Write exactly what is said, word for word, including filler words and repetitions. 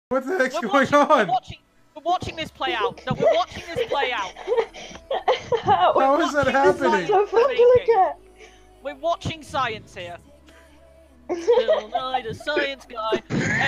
What the heck's We're going watching, on? We're watching, we're watching this play out. No, we're watching this play out. How We're is that watching happening? So fun to look at. We're watching science here. Still night, a science guy.